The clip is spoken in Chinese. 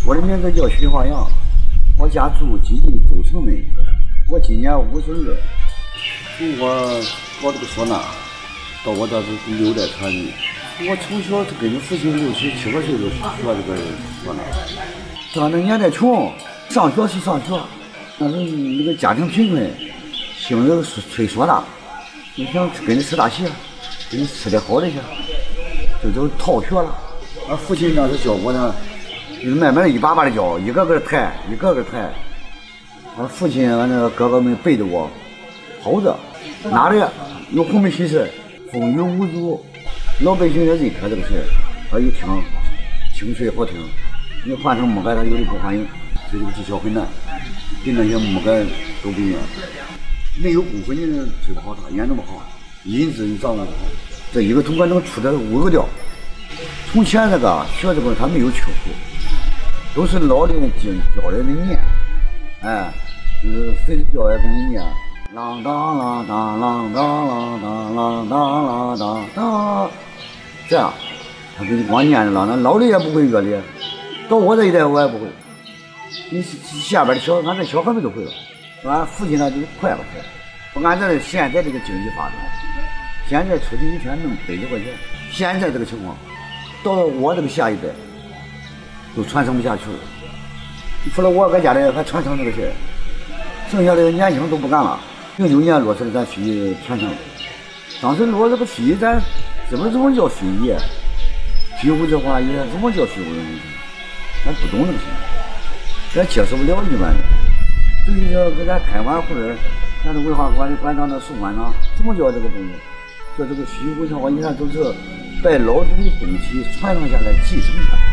我的名字叫徐华阳，我家住吉林周城门，我今年52。从我搞这个唢呐，到我这是第6代传人。我从小就跟着父亲6、7、8岁就学这个唢呐。上那年代穷，上学是上学，但是那个家庭贫困，兴着吹唢呐，你想跟着吃大席，跟着吃点好的去，这就逃学了。俺父亲当时教我呢。慢慢的一把把的教，一个个弹，一个个弹。俺父亲俺那个哥哥们背着我，跑着，哪里有红梅喜事，风雨无阻，老百姓也认可这个事儿，他一听清脆好听。你换成木杆，他有的不欢迎，所以这个技巧很难，跟那些木杆都不一样。没有功夫你吹不好它，演那么好，音质你掌握不好，这一个铜管能出的5个调。从前这个学这个他没有曲谱。都是老的教人的念，哎，谁的教也跟你念，啷当啷当啷当啷当啷当啷当当，这样，他给你光念着了，那老的也不会乐理，到我这一代我也不会，你下边的俺这小孩们都会了，俺父亲那就快了快，按这现在这个经济发展，现在出去一天能100多块钱，现在这个情况，到了我这个下一代。都传承不下去了，除了我搁家里还传承这个事儿，剩下的年轻都不干了。09年落实了咱非遗传承，当时落这个非遗，咱怎么叫非遗？非物质化也怎么叫非物质文化？咱不懂这个事，咱接受不了一般的。至于说给咱开完会儿，咱这文化馆的馆长、那副馆长，怎么叫这个东西？说这个非遗文化，你看都是把老祖的东西传承下来，继承下来。